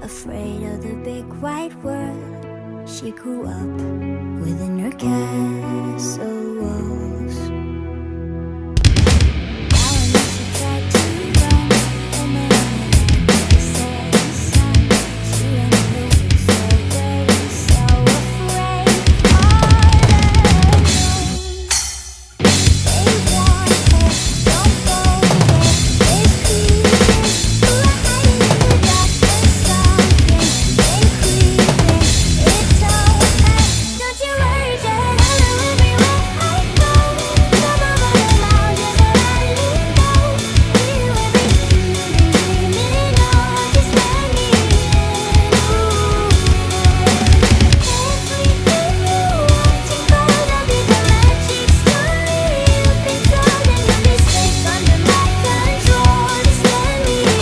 afraid of the big wide world. She grew up within her castle walls. Now and then she tried to run, and then the setting sun. She went blue, so very, so afraid, all alone. They warned her, don't go there. There's creatures who are hiding in the dark. There's something they creeping. It told her, don't you worry, just follow everywhere I go. Come over the mountains and let me know. We will be dreaming on. Just let me in. Everything you want to go, there'll be the magic story you've been told, and you'll be safe under my control. Just let me in.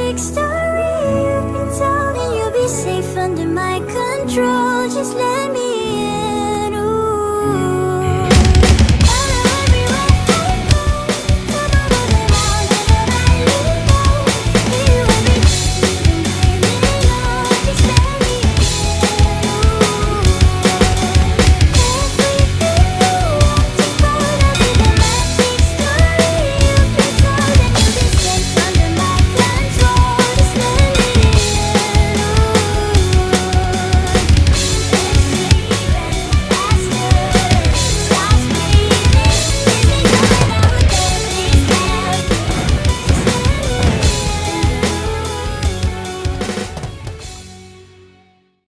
Story you've been told, and you'll be safe under my control. Just let me